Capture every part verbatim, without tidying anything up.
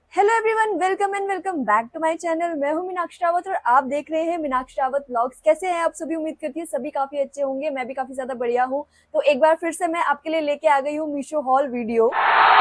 Hello everyone, welcome and welcome back to my channel. मैं हूं मीनाक्षी रावत और आप देख रहे हैं मीनाक्षी रावत व्लॉग्स। कैसे हैं आप सभी? उम्मीद करती है सभी काफी अच्छे होंगे। मैं भी काफी ज्यादा बढ़िया हूं। तो एक बार फिर से मैं आपके लिए लेके आ गई हूं मीशो हॉल वीडियो।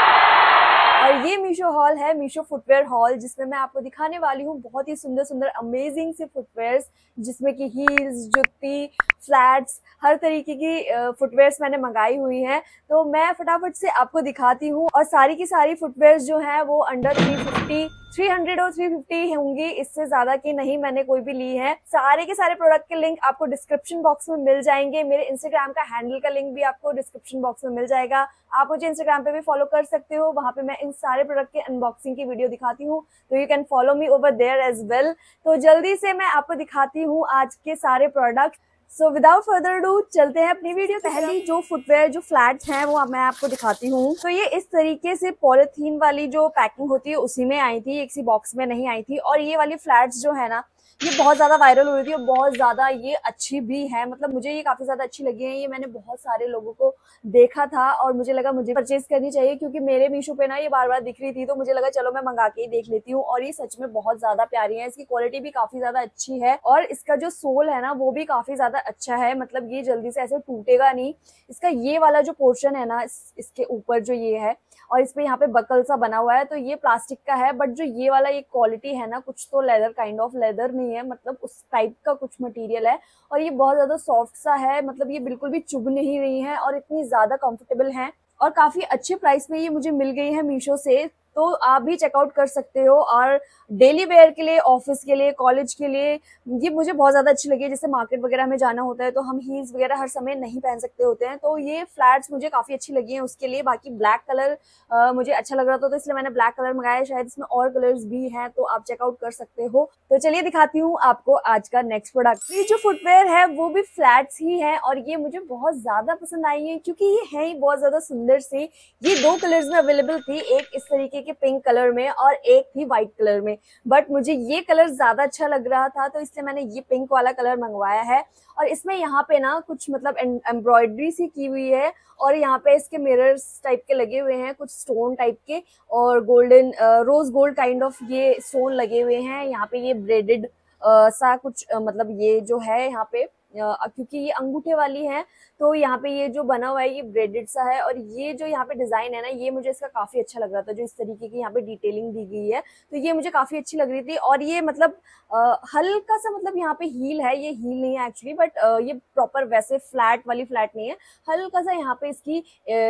और ये मीशो हॉल है मीशो फुटवेयर हॉल, जिसमें मैं आपको दिखाने वाली हूँ बहुत ही सुंदर सुंदर अमेजिंग से फुटवेयर्स, जिसमें कि हील्स, जुत्ती, फ्लैट्स, हर तरीके की फुटवेयर्स मैंने मंगाई हुई हैं। तो मैं फटाफट से आपको दिखाती हूँ। और सारी की सारी फुटवेयर्स जो हैं वो under three fifty three hundred और थ्री फिफ्टी होंगी, इससे ज्यादा की नहीं मैंने कोई भी ली है। सारे के सारे प्रोडक्ट के लिंक आपको डिस्क्रिप्शन बॉक्स में मिल जाएंगे। मेरे इंस्टाग्राम का हैंडल का लिंक भी आपको डिस्क्रिप्शन बॉक्स में मिल जाएगा। आप मुझे इंस्टाग्राम पे भी फॉलो कर सकते हो, वहां पे मैं इन सारे प्रोडक्ट के अनबॉक्सिंग की वीडियो दिखाती हूँ, तो you can follow me over there as well. तो जल्दी से मैं आपको दिखाती हूँ आज के सारे product. So without further do चलते हैं अपनी वीडियो। पहली जो फुटवेयर जो फ्लैट्स हैं वो मैं आपको दिखाती हूँ। तो ये इस तरीके से पॉलिथीन वाली जो पैकिंग होती है उसी में आई थी, एक सी बॉक्स में नहीं आई थी। और ये वाली फ्लैट्स जो है ना, ये बहुत ज्यादा वायरल हुई थी और बहुत ज्यादा ये अच्छी भी है। मतलब मुझे ये काफी ज्यादा अच्छी लगी है। ये मैंने बहुत सारे लोगों को देखा था और मुझे लगा मुझे परचेज करनी चाहिए, क्योंकि मेरे मीशो पे ना ये बार बार दिख रही थी, तो मुझे लगा चलो मैं मंगा के ही देख लेती हूँ। और ये सच में बहुत ज्यादा प्यारी है, इसकी क्वालिटी भी काफी ज्यादा अच्छी है और इसका जो सोल है ना वो भी काफी ज्यादा अच्छा है। मतलब ये जल्दी से ऐसे टूटेगा नहीं। इसका ये वाला जो पोर्शन है ना, इस, इसके ऊपर जो ये है और इस पे यहाँ पे बकल सा बना हुआ है, तो ये प्लास्टिक का है। बट जो ये वाला ये क्वालिटी है ना, कुछ तो लेदर काइंड ऑफ लेदर नहीं है, मतलब उस टाइप का कुछ मटेरियल है। और ये बहुत ज्यादा सॉफ्ट सा है, मतलब ये बिल्कुल भी चुभ नहीं रही है और इतनी ज्यादा कंफर्टेबल है और काफी अच्छे प्राइस में ये मुझे मिल गई है मीशो से। तो आप भी चेकआउट कर सकते हो। और डेली वेयर के लिए, ऑफिस के लिए, कॉलेज के लिए ये मुझे बहुत ज्यादा अच्छी लगी है। जैसे मार्केट वगैरह में जाना होता है तो हम हील्स वगैरह हर समय नहीं पहन सकते होते हैं, तो ये फ्लैट्स मुझे काफी अच्छी लगी है उसके लिए। बाकी ब्लैक कलर आ, मुझे अच्छा लग रहा था, तो इसलिए मैंने ब्लैक कलर मंगाया। शायद इसमें और कलर्स भी हैं, तो आप चेकआउट कर सकते हो। तो चलिए दिखाती हूँ आपको आज का नेक्स्ट प्रोडक्ट। ये जो फुटवेयर है वो भी फ्लैट्स ही है और ये मुझे बहुत ज्यादा पसंद आई है, क्योंकि ये है ही बहुत ज्यादा सुंदर सी। ये दो कलर्स में अवेलेबल थी, एक इस तरीके के पिंक कलर में और एक थी व्हाइट कलर में। बट मुझे ये कलर ज्यादा अच्छा लग रहा था, तो इसलिए मैंने ये पिंक वाला कलर मंगवाया है। और इसमें यहाँ पे ना कुछ मतलब एम्ब्रॉयडरी सी की हुई है और यहाँ पे इसके मिरर्स टाइप के लगे हुए हैं, कुछ स्टोन टाइप के, और golden rose gold kind of ये स्टोन लगे हुए हैं। यहाँ पे ये ब्रेडेड सा कुछ uh, मतलब ये जो है यहाँ पे, uh, क्योंकि ये अंगूठे वाली है, तो यहाँ पे ये जो बना हुआ है ये ब्रेडेड सा है। और ये जो यहाँ पे डिजाइन है ना, ये मुझे इसका काफी अच्छा लग रहा था, जो इस तरीके की यहाँ पे डिटेलिंग दी गई है, तो ये मुझे काफी अच्छी लग रही थी। और ये मतलब आ, हल्का सा, मतलब यहाँ पे हील है, ये हील नहीं है एक्चुअली, बट ये प्रॉपर वैसे फ्लैट वाली फ्लैट नहीं है, हल्का सा यहाँ पे इसकी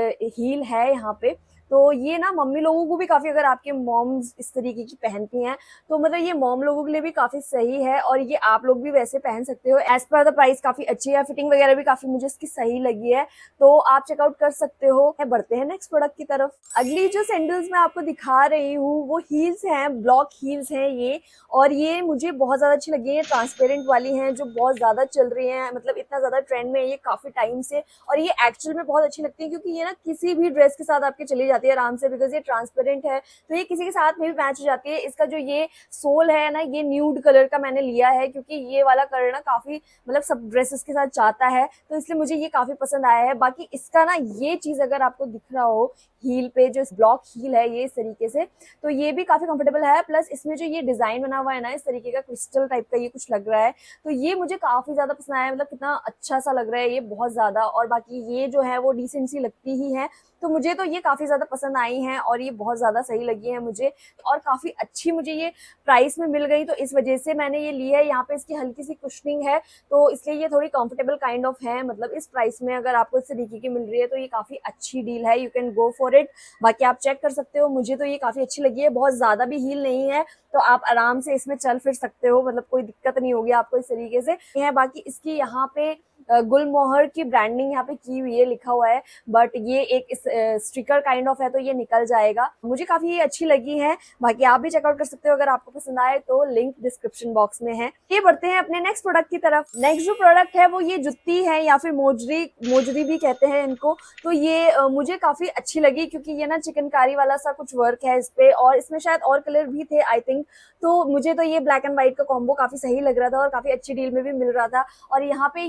हील है यहाँ पे। तो ये ना मम्मी लोगों को भी काफी, अगर आपके मॉम्स इस तरीके की पहनती हैं तो मतलब ये मॉम लोगों के लिए भी काफी सही है। और ये आप लोग भी वैसे पहन सकते हो। एज पर द प्राइस काफी अच्छी है, फिटिंग वगैरह भी काफी मुझे इसकी सही लगी है, तो आप चेकआउट कर सकते हो। बढ़ते हैं नेक्स्ट प्रोडक्ट की तरफ। अगली जो सैंडल्स मैं आपको दिखा रही हूँ वो हील्स हैं, ब्लॉक हील्स हैं ये। और ये मुझे बहुत ज्यादा अच्छी लगी है, ट्रांसपेरेंट वाली हैं जो बहुत ज्यादा चल रही है, मतलब इतना ज्यादा ट्रेंड में है ये काफी टाइम से। और ये एक्चुअल में बहुत अच्छी लगती है, क्योंकि ये ना किसी भी ड्रेस के साथ आपके चली जाती है आराम से, बिकॉज ये ट्रांसपेरेंट है, तो ये किसी के साथ में भी मैच हो जाती है। इसका जो ये सोल है ना, ये न्यूड कलर का मैंने लिया है, क्योंकि ये वाला कलर ना काफी मतलब सब ड्रेसेस के साथ जाता है, तो इसलिए मुझे ये काफी पसंद आया है। बाकी इसका ना ये चीज अगर आपको दिख रहा हो, हील पे जो ब्लॉक हील है ये इस तरीके से, तो ये भी काफी कंफर्टेबल है। प्लस इसमें जो ये डिजाइन बना हुआ है ना, इस तरीके का क्रिस्टल टाइप का ये कुछ लग रहा है, तो ये मुझे काफी ज्यादा पसंद आया। मतलब कितना अच्छा सा लग रहा है ये, बहुत ज्यादा। और बाकी ये जो है वो डिसेंट सी लगती ही है, तो मुझे तो ये काफी ज्यादा पसंद आई है और ये बहुत ज्यादा सही लगी है मुझे। और काफी अच्छी मुझे ये प्राइस में मिल गई, तो इस वजह से मैंने ये ली है। यहाँ पे इसकी हल्की सी कुशनिंग है, तो इसलिए ये थोड़ी कंफर्टेबल काइंड ऑफ है। मतलब इस प्राइस में अगर आपको इस तरीके की मिल रही है तो ये काफी अच्छी डील है, you can go for it. बाकी आप चेक कर सकते हो, मुझे तो ये काफी अच्छी लगी है। बहुत ज्यादा भी हील नहीं है, तो आप आराम से इसमें चल फिर सकते हो, मतलब कोई दिक्कत नहीं होगी आपको इस तरीके से है। बाकी इसकी यहाँ पे गुलमोहर की ब्रांडिंग यहाँ पे की हुई है, लिखा हुआ है, बट ये एक स्टिकर काइंड ऑफ है, तो ये निकल जाएगा। मुझे काफी ये अच्छी लगी है। बाकी आप भी चेकआउट कर सकते हो, अगर आपको पसंद आए तो लिंक डिस्क्रिप्शन बॉक्स में है। ये बढ़ते हैं अपने नेक्स्ट प्रोडक्ट की तरफ। नेक्स्ट जो प्रोडक्ट है वो ये जुत्ती है, या फिर मोजरी मोजरी भी कहते हैं इनको। तो ये uh, मुझे काफी अच्छी लगी, क्योंकि ये ना चिकनकारी वाला सा कुछ वर्क है इस पे, और इसमें शायद और कलर भी थे आई थिंक। तो मुझे तो ये ब्लैक एंड व्हाइट का कॉम्बो काफी सही लग रहा था और काफी अच्छी डील में भी मिल रहा था। और यहाँ पे ये जो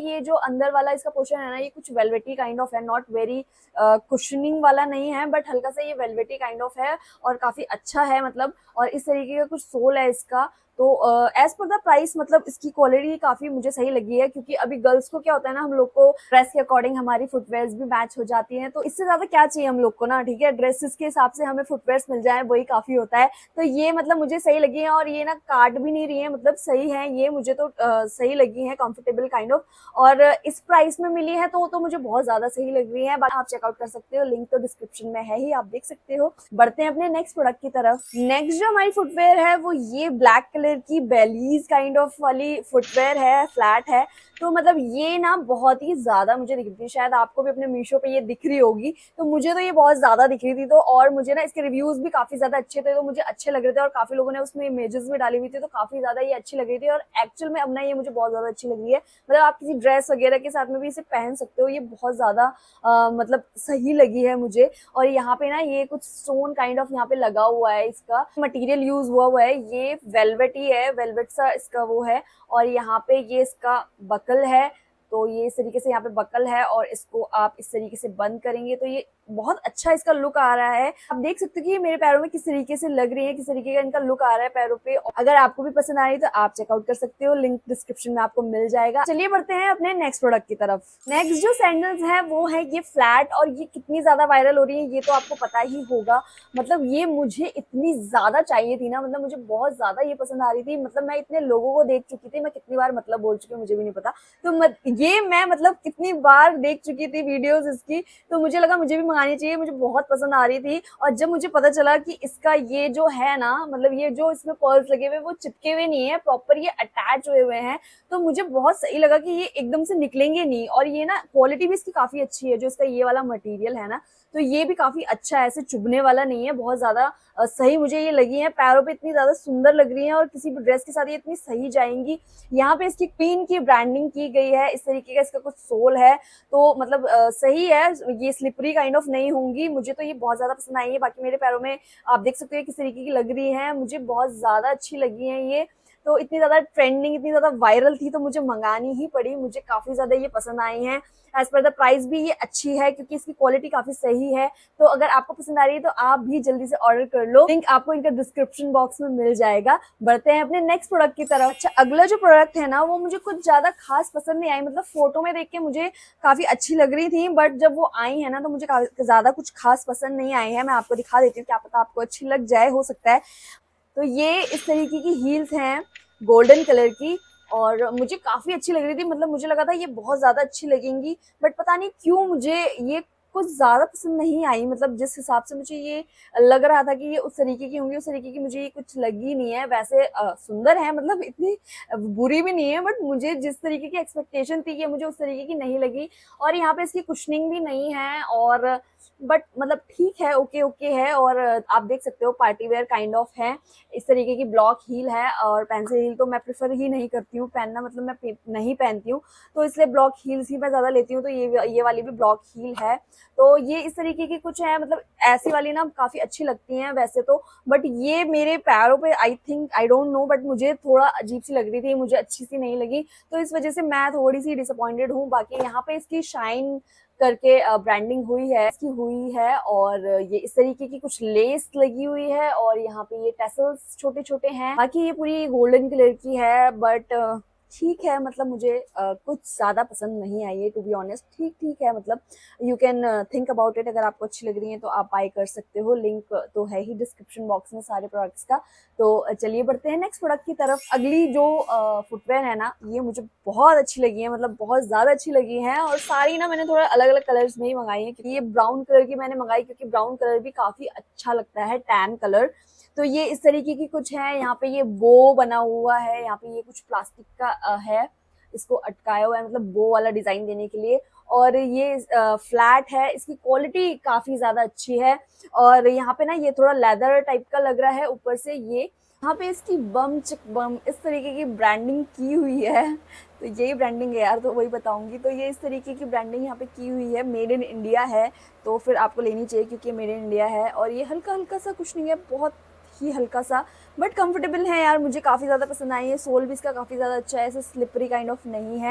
अंदर वाला इसका पोर्शन है ना, ये कुछ वेलवेटी काइंड ऑफ है, नॉट वेरी कुशनिंग वाला नहीं है, बट हल्का सा ये वेलवेटी काइंड ऑफ है और काफी अच्छा है मतलब। और इस तरीके का कुछ सोल है इसका। तो एज पर द प्राइस मतलब इसकी क्वालिटी काफी मुझे सही लगी है, क्योंकि अभी गर्ल्स को क्या होता है ना, हम लोग को ड्रेस के अकॉर्डिंग हमारी फुटवेयर्स भी मैच हो जाती हैं, तो इससे ज्यादा क्या चाहिए हम लोग को ना, ठीक है। ड्रेसेस के हिसाब से हमें फुटवेयर्स मिल जाए वही काफी होता है। तो ये मतलब मुझे सही लगी है, और ये ना काट भी नहीं रही है, मतलब सही है ये, मुझे तो आ, सही लगी है, कंफर्टेबल काइंड ऑफ। और इस प्राइस में मिली है तो तो मुझे बहुत ज्यादा सही लग रही है। आप चेकआउट कर सकते हो, लिंक तो डिस्क्रिप्शन में है ही, आप देख सकते हो। बढ़ते हैं अपने नेक्स्ट प्रोडक्ट की तरफ। नेक्स्ट जो हमारी फुटवेयर है वो ये ब्लैक कलर की बेली काइंड ऑफ वाली फुटवेयर है, फ्लैट है। तो मतलब ये ना बहुत ही ज्यादा मुझे दिख रही थी, शायद आपको भी अपने मीशो पे ये दिख रही होगी, तो मुझे तो ये बहुत ज्यादा दिख रही थी। तो और मुझे ना इसके रिव्यूज भी काफी ज्यादा अच्छे थे, तो मुझे अच्छे लग रहे थे, और काफी लोगों ने उसमें इमेजेस भी डाली हुई थी, तो काफी ज्यादा ये अच्छी लग रही थी। और एक्चुअल में अब ना ये मुझे बहुत ज्यादा अच्छी लग रही है, मतलब आप किसी ड्रेस वगैरह के साथ में भी इसे पहन सकते हो, ये बहुत ज्यादा मतलब सही लगी है मुझे। और यहाँ पे ना ये कुछ स्टोन काइंड ऑफ यहाँ पे लगा हुआ है, इसका मटेरियल यूज हुआ हुआ है, ये वेलवेट ही है, वेलवेट सा इसका वो है। और यहाँ पे ये इसका बकल है, तो ये इस तरीके से यहाँ पे बकल है, और इसको आप इस तरीके से बंद करेंगे तो ये बहुत अच्छा इसका लुक आ रहा है। आप देख सकते हो कि ये मेरे पैरों में किस तरीके से लग रही है, किस तरीके का इनका लुक आ रहा है पैरों पे। अगर आपको भी पसंद आ रही है तो आप चेकआउट कर सकते हो, लिंक डिस्क्रिप्शन में आपको मिल जाएगा। चलिए बढ़ते हैं अपने नेक्स्ट प्रोडक्ट की तरफ। नेक्स्ट जो सैंडल्स है वो है ये फ्लैट, और ये कितनी ज्यादा वायरल हो रही है ये तो आपको पता ही होगा। मतलब ये मुझे इतनी ज्यादा चाहिए थी ना, मतलब मुझे बहुत ज्यादा ये पसंद आ रही थी। मतलब मैं इतने लोगों को देख चुकी थी, मैं कितनी बार मतलब बोल चुकी हूँ मुझे भी नहीं पता। तो मत, ये मैं मतलब कितनी बार देख चुकी थी वीडियोस इसकी, तो मुझे लगा मुझे भी मंगानी चाहिए, मुझे बहुत पसंद आ रही थी। और जब मुझे पता चला कि इसका ये जो है ना, मतलब ये जो इसमें पर्ल्स लगे हुए वो चिपके हुए नहीं है, प्रॉपर ये अटैच हुए हुए हैं, तो मुझे बहुत सही लगा कि ये एकदम से निकलेंगे नहीं। और ये ना क्वालिटी भी इसकी काफी अच्छी है, जो इसका ये वाला मटेरियल है ना, तो ये भी काफी अच्छा है, ऐसे चुभने वाला नहीं है, बहुत ज्यादा सही मुझे ये लगी है। पैरों पे इतनी ज्यादा सुंदर लग रही है, और किसी भी ड्रेस के साथ ये इतनी सही जाएंगी। यहाँ पे इसकी पिन की ब्रांडिंग की गई है, इस तरीके का इसका कुछ सोल है, तो मतलब आ, सही है, ये स्लिपरी काइंड ऑफ नहीं होंगी। मुझे तो ये बहुत ज्यादा पसंद आई है। बाकी मेरे पैरों में आप देख सकते हो किस तरीके की लग रही है, मुझे बहुत ज्यादा अच्छी लगी है ये। तो इतनी ज्यादा ट्रेंडिंग, इतनी ज्यादा वायरल थी, तो मुझे मंगानी ही पड़ी, मुझे काफी ज्यादा ये पसंद आई है। एज पर द प्राइस भी ये अच्छी है, क्योंकि इसकी क्वालिटी काफी सही है। तो अगर आपको पसंद आ रही है तो आप भी जल्दी से ऑर्डर कर लो, लिंक आपको इनका डिस्क्रिप्शन बॉक्स में मिल जाएगा। बढ़ते हैं अपने नेक्स्ट प्रोडक्ट की तरफ। अच्छा, अगला जो प्रोडक्ट है ना वो मुझे कुछ ज्यादा खास पसंद नहीं आई, मतलब फोटो में देख के मुझे काफी अच्छी लग रही थी, बट जब वो आई है ना तो मुझे ज्यादा कुछ खास पसंद नहीं आई है। मैं आपको दिखा देती हूँ, क्या पता आपको अच्छी लग जाए, हो सकता है। तो ये इस तरीके की हील्स हैं गोल्डन कलर की, और मुझे काफी अच्छी लग रही थी, मतलब मुझे लगा था ये बहुत ज्यादा अच्छी लगेंगी, बट पता नहीं क्यों मुझे ये कुछ ज्यादा पसंद नहीं आई। मतलब जिस हिसाब से मुझे ये लग रहा था कि ये उस तरीके की होंगी, उस तरीके की मुझे ये कुछ लगी नहीं है। वैसे आ, सुंदर है, मतलब इतनी बुरी भी नहीं है, बट मुझे जिस तरीके की एक्सपेक्टेशन थी ये मुझे उस तरीके की नहीं लगी। और यहाँ पे इसकी कुशनिंग भी नहीं है, और बट मतलब ठीक है, ओके ओके है। और आप देख सकते हो पार्टी वेयर काइंड ऑफ है, इस तरीके की ब्लॉक हील है। और पेंसिल हील तो मैं प्रेफर ही नहीं करती हूँ पहनना, मतलब मैं नहीं पहनती हूँ, तो इसलिए ब्लॉक हील्स ही मैं ज्यादा लेती हूँ। तो ये ये वाली भी ब्लॉक हील है, तो ये इस तरीके की कुछ है, मतलब ऐसी वाली ना काफी अच्छी लगती हैं वैसे तो, बट ये मेरे पैरों पे I think, I don't know, but मुझे थोड़ा अजीब सी लग रही थी, मुझे अच्छी सी नहीं लगी, तो इस वजह से मैं थोड़ी सी डिसअपॉइंटेड हूँ। बाकी यहाँ पे इसकी शाइन करके ब्रांडिंग हुई है, इसकी हुई है, और ये इस तरीके की कुछ लेस लगी हुई है, और यहाँ पे ये टेसल्स छोटे छोटे हैं। बाकी ये पूरी गोल्डन कलर की है, बट ठीक है, मतलब मुझे uh, कुछ ज्यादा पसंद नहीं आई है, टू बी ऑनेस्ट। ठीक ठीक है, मतलब you can think about it, अगर आपको अच्छी लग रही है तो आप बाय कर सकते हो, लिंक तो है ही डिस्क्रिप्शन बॉक्स में सारे प्रोडक्ट्स का। तो चलिए बढ़ते हैं नेक्स्ट प्रोडक्ट की तरफ। अगली जो फुटवेयर है ना, ये मुझे बहुत अच्छी लगी है, मतलब बहुत ज्यादा अच्छी लगी है, और सारी ना मैंने थोड़ा अलग अलग कलर्स में ही मंगाई है, क्योंकि ये ब्राउन कलर की मैंने मंगाई, क्योंकि ब्राउन कलर भी काफी अच्छा लगता है, टैन कलर। तो ये इस तरीके की कुछ है, यहाँ पे ये बो बना हुआ है, यहाँ पे ये कुछ प्लास्टिक का है, इसको अटकाया हुआ है, मतलब बो वाला डिजाइन देने के लिए। और ये फ्लैट है, इसकी क्वालिटी काफी ज्यादा अच्छी है, और यहाँ पे ना ये थोड़ा लेदर टाइप का लग रहा है ऊपर से। ये यहाँ पे इसकी बम चिक बम इस तरीके की ब्रांडिंग की हुई है, तो यही ब्रांडिंग है यार, तो वही बताऊंगी। तो ये इस तरीके की ब्रांडिंग यहाँ पे की हुई है, मेड इन इंडिया है, तो फिर आपको लेनी चाहिए क्योंकि मेड इन इंडिया है। और ये हल्का हल्का सा कुछ नहीं है, बहुत ही हल्का सा, बट कंफर्टेबल है यार, मुझे काफ़ी ज़्यादा पसंद आई है। सोल भी इसका काफ़ी ज़्यादा अच्छा है, ऐसे स्लिपरी काइंड ऑफ नहीं है,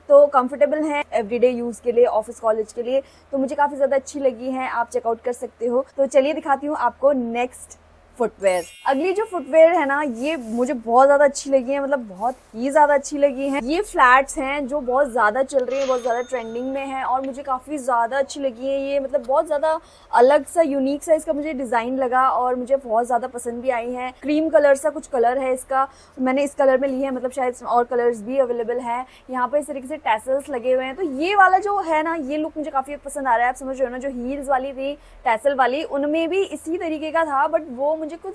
तो कंफर्टेबल हैं एवरीडे यूज़ के लिए, ऑफिस कॉलेज के लिए, तो मुझे काफ़ी ज़्यादा अच्छी लगी हैं, आप चेकआउट कर सकते हो। तो चलिए दिखाती हूँ आपको नेक्स्ट फुटवेयर। अगली जो फुटवेयर है ना, ये मुझे बहुत ज़्यादा अच्छी लगी है, मतलब बहुत ही ज़्यादा अच्छी लगी है। ये फ्लैट्स हैं जो बहुत ज़्यादा चल रही हैं, बहुत ज़्यादा ट्रेंडिंग में है और मुझे काफ़ी ज़्यादा अच्छी लगी है। ये मतलब बहुत ज़्यादा अलग सा यूनिक सा इसका मुझे डिज़ाइन लगा और मुझे बहुत ज़्यादा पसंद भी आई है। क्रीम कलर सा कुछ कलर है इसका, मैंने इस कलर में ली है, मतलब शायद इसमें और कलर्स भी अवेलेबल हैं। यहाँ पर इस तरीके से टैसल्स लगे हुए हैं, तो ये वाला जो है ना, ये लुक मुझे काफ़ी पसंद आ रहा है। आप समझ रहे हो ना, जो हील्स वाली थी टैसल वाली, उनमें भी इसी तरीके का था, बट वो मुझे कुछ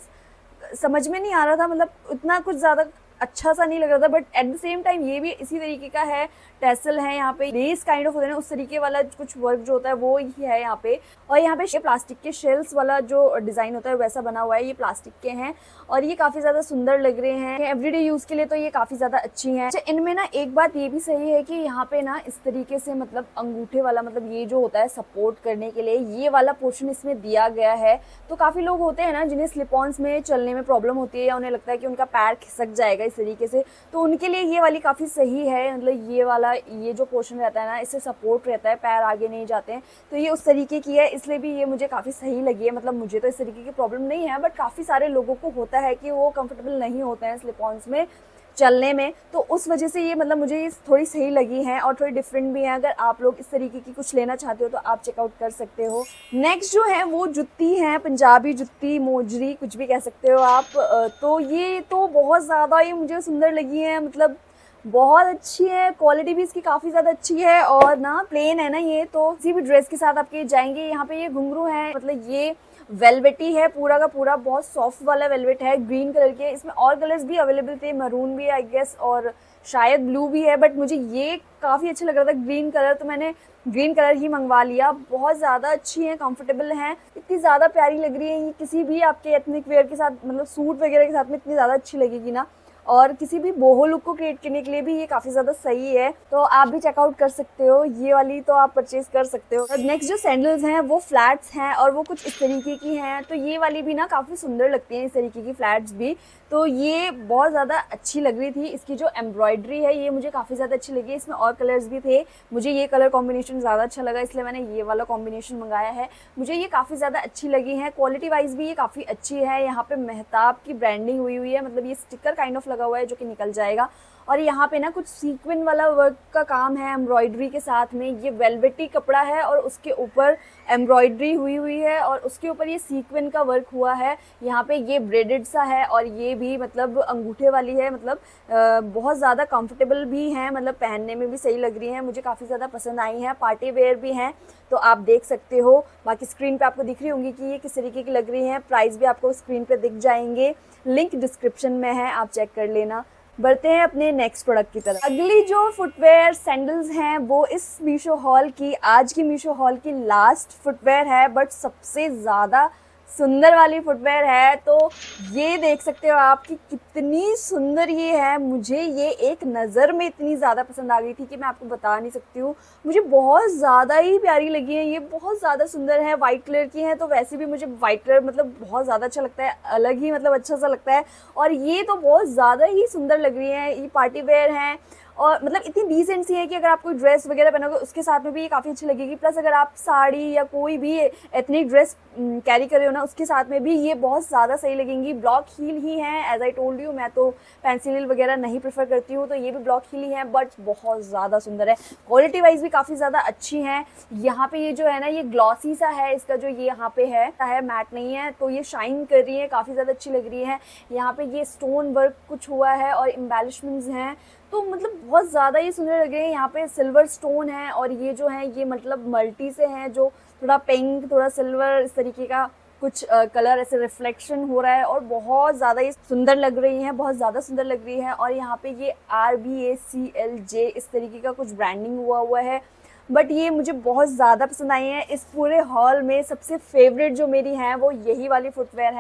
समझ में नहीं आ रहा था, मतलब उतना कुछ ज़्यादा अच्छा सा नहीं लग रहा था। But at the same time ये भी इसी तरीके का है, टैसल है, यहाँ पे लेस काइंड ऑफ होता है ना, उस तरीके वाला कुछ वर्क जो होता है वो ही है यहाँ पे। और यहाँ पे प्लास्टिक के शेल्स वाला जो डिज़ाइन होता है वैसा बना हुआ है, ये प्लास्टिक के हैं और ये काफ़ी ज़्यादा सुंदर लग रहे हैं एवरीडे यूज़ के लिए, तो ये काफ़ी ज़्यादा अच्छी हैं। अच्छा, इनमें ना एक बात ये भी सही है कि यहाँ पे ना इस तरीके से मतलब अंगूठे वाला, मतलब ये जो होता है सपोर्ट करने के लिए, ये वाला पोर्शन इसमें दिया गया है। तो काफ़ी लोग होते हैं ना जिन्हें स्लिप ऑन्स में चलने में प्रॉब्लम होती है या उन्हें लगता है कि उनका पैर खिसक जाएगा इस तरीके से, तो उनके लिए ये वाली काफ़ी सही है। मतलब ये वाला ये जो पोर्शन रहता है ना, इससे सपोर्ट रहता है, पैर आगे नहीं जाते हैं, तो ये उस तरीके की है, इसलिए भी ये मुझे काफ़ी सही लगी है। मतलब मुझे तो इस तरीके की प्रॉब्लम नहीं है, बट काफ़ी सारे लोगों को होता है कि वो कंफर्टेबल नहीं होते हैं स्लिप ऑन्स में चलने में, तो उस वजह से ये मतलब मुझे थोड़ी सही लगी हैं और थोड़ी डिफरेंट भी है। अगर आप लोग इस तरीके की कुछ लेना चाहते हो तो आप चेकआउट कर सकते हो। नेक्स्ट जो है वो जुत्ती है, पंजाबी जुत्ती, मोजरी, कुछ भी कह सकते हो आप। तो ये तो बहुत ज़्यादा ही मुझे सुंदर लगी है, मतलब बहुत अच्छी है, क्वालिटी भी इसकी काफ़ी ज़्यादा अच्छी है और ना प्लेन है ना ये, तो किसी भी ड्रेस के साथ आपके जाएंगे। यहाँ पे ये घुंघरू है, मतलब ये वेलवेटी है पूरा का पूरा, बहुत सॉफ्ट वाला वेलवेट है, ग्रीन कलर के। इसमें और कलर्स भी अवेलेबल थे, मरून भी आई गेस और शायद ब्लू भी है, बट मुझे ये काफ़ी अच्छा लग रहा था ग्रीन कलर, तो मैंने ग्रीन कलर ही मंगवा लिया। बहुत ज़्यादा अच्छी है, कंफर्टेबल हैं, इतनी ज़्यादा प्यारी लग रही है। ये किसी भी आपके एथनिक वेयर के साथ, मतलब सूट वगैरह के साथ में इतनी ज़्यादा अच्छी लगेगी ना, और किसी भी बोहो लुक को क्रिएट करने के लिए भी ये काफ़ी ज़्यादा सही है, तो आप भी चेकआउट कर सकते हो। ये वाली तो आप परचेज कर सकते हो। नेक्स्ट जो सैंडल्स हैं वो फ्लैट्स हैं और वो कुछ इस तरीके की हैं, तो ये वाली भी ना काफ़ी सुंदर लगती हैं, इस तरीके की फ्लैट्स भी, तो ये बहुत ज़्यादा अच्छी लग रही थी। इसकी जो एम्ब्रॉयडरी है ये मुझे काफ़ी ज़्यादा अच्छी लगी। इसमें और कलर्स भी थे, मुझे ये कलर कॉम्बिनेशन ज़्यादा अच्छा लगा, इसलिए मैंने ये वाला कॉम्बिनेशन मंगाया है। मुझे ये काफ़ी ज़्यादा अच्छी लगी है, क्वालिटी वाइज भी ये काफ़ी अच्छी है। यहाँ पे मेहताब की ब्रांडिंग हुई हुई है, मतलब ये स्टिकर काइंड ऑफ लगा हुआ है जो कि निकल जाएगा। और यहाँ पे ना कुछ सीक्वेंस वाला वर्क का काम है एम्ब्रॉयडरी के साथ में। ये वेलवेटी कपड़ा है और उसके ऊपर एम्ब्रॉयडरी हुई हुई है और उसके ऊपर ये सीक्वेंस का वर्क हुआ है। यहाँ पे ये ब्रेडेड सा है और ये भी मतलब अंगूठे वाली है, मतलब आ, बहुत ज़्यादा कंफर्टेबल भी हैं, मतलब पहनने में भी सही लग रही हैं, मुझे काफ़ी ज़्यादा पसंद आई हैं। पार्टी वेयर भी हैं, तो आप देख सकते हो। बाकी स्क्रीन पे आपको दिख रही होंगी कि ये किस तरीके की लग रही हैं। प्राइस भी आपको स्क्रीन पे दिख जाएंगे, लिंक डिस्क्रिप्शन में है, आप चेक कर लेना। बढ़ते हैं अपने नेक्स्ट प्रोडक्ट की तरफ। अगली जो फुटवेयर सैंडल्स हैं वो इस मीशो हॉल की, आज की मीशो हॉल की लास्ट फुटवेयर है, बट सबसे ज़्यादा सुंदर वाली फुटवेयर है। तो ये देख सकते हो आप कि कितनी सुंदर ये है। मुझे ये एक नज़र में इतनी ज़्यादा पसंद आ गई थी कि मैं आपको बता नहीं सकती हूँ। मुझे बहुत ज़्यादा ही प्यारी लगी है, ये बहुत ज़्यादा सुंदर है। वाइट कलर की है, तो वैसे भी मुझे वाइट कलर मतलब बहुत ज़्यादा अच्छा लगता है, अलग ही मतलब अच्छा सा लगता है। और ये तो बहुत ज़्यादा ही सुंदर लग रही है, ये पार्टी वेयर हैं और मतलब इतनी डिसेंट सी है कि अगर आप कोई ड्रेस वगैरह पहनोगे उसके साथ में भी ये काफ़ी अच्छी लगेगी। प्लस अगर आप साड़ी या कोई भी एथनिक ड्रेस कैरी कर रहे हो ना, उसके साथ में भी ये बहुत ज़्यादा सही लगेंगी। ब्लॉक हील ही हैं, एज आई टोल्ड यू, मैं तो पेंसिल हील वगैरह नहीं प्रेफर करती हूँ, तो ये भी ब्लॉक हील ही हैं, बट बहुत ज़्यादा सुंदर है। क्वालिटी वाइज भी काफ़ी ज़्यादा अच्छी हैं। यहाँ पे ये जो है ना, ये ग्लॉसी सा है इसका, जो ये यहाँ पे है, है मैट नहीं है, तो ये शाइन कर रही है, काफ़ी ज़्यादा अच्छी लग रही है। यहाँ पे ये स्टोन वर्क कुछ हुआ है और एम्बेलिशमेंट्स हैं, तो मतलब बहुत ज़्यादा ये सुंदर लग रहे हैं। यहाँ पे सिल्वर स्टोन है और ये जो है ये मतलब मल्टी से हैं, जो थोड़ा पिंक थोड़ा सिल्वर इस तरीके का कुछ कलर ऐसे रिफ्लेक्शन हो रहा है और बहुत ज़्यादा ये सुंदर लग रही हैं, बहुत ज़्यादा सुंदर लग रही है। और यहाँ पे ये R B A C L J इस तरीके का कुछ ब्रांडिंग हुआ हुआ है, बट ये मुझे बहुत ज़्यादा पसंद आई हैं। इस पूरे हॉल में सबसे फेवरेट जो मेरी है वो यही वाली फुटवेयर है।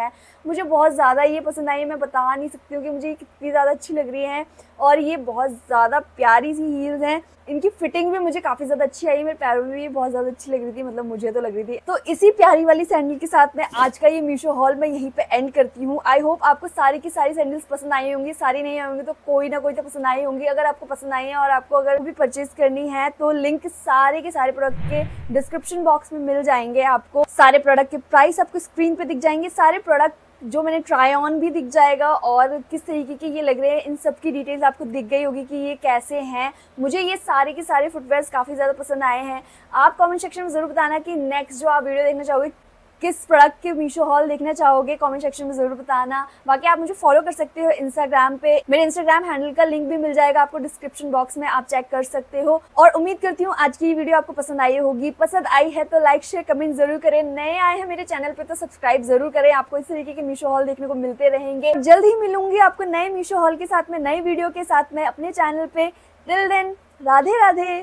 मुझे बहुत ज़्यादा ये पसंद आई है, मैं बता नहीं सकती हूँ कि मुझे ये कितनी ज़्यादा अच्छी लग रही हैं। और ये बहुत ज़्यादा प्यारी सी हील्स हैं, इनकी फिटिंग भी मुझे काफ़ी ज़्यादा अच्छी आई, मेरे पैरों में भी बहुत ज़्यादा अच्छी लग रही थी, मतलब मुझे तो लग रही थी। तो इसी प्यारी वाली सैंडल के साथ में आज का ये मीशो हॉल मैं यहीं पे एंड करती हूँ। आई होप आपको सारी की सारी सैंडल्स पसंद आई होंगी, सारी नहीं आई होंगी तो कोई ना कोई तो पसंद आई होंगी। अगर आपको पसंद आई है और आपको अगर भी परचेज करनी है तो लिंक सारे के सारे प्रोडक्ट के डिस्क्रिप्शन बॉक्स में मिल जाएंगे। आपको सारे प्रोडक्ट के प्राइस आपको स्क्रीन पे दिख जाएंगे, सारे प्रोडक्ट जो मैंने ट्राई ऑन भी दिख जाएगा और किस तरीके के ये लग रहे हैं, इन सब की डिटेल्स आपको दिख गई होगी कि ये कैसे हैं। मुझे ये सारे के सारे फुटवेयर्स काफ़ी ज़्यादा पसंद आए हैं। आप कमेंट सेक्शन में ज़रूर बताना कि नेक्स्ट जो आप वीडियो देखना चाहोगे, किस प्रोडक्ट के मीशो हॉल देखना चाहोगे, कमेंट सेक्शन में ज़रूर बताना। बाकी आप मुझे फॉलो कर सकते हो इंस्टाग्राम पे, मेरे इंस्टाग्राम हैंडल का लिंक भी मिल जाएगा आपको डिस्क्रिप्शन बॉक्स में, आप चेक कर सकते हो। और उम्मीद करती हूँ आज की वीडियो आपको पसंद आई होगी। पसंद आई है तो लाइक शेयर कमेंट जरूर करें, नए आए हैं मेरे चैनल पे तो सब्सक्राइब जरूर करें। आपको इस तरीके के मीशो हॉल देखने को मिलते रहेंगे। जल्द ही मिलूंगी आपको नए मीशो हॉल के साथ में, नई वीडियो के साथ में अपने चैनल पे। Till then, Radhe Radhe.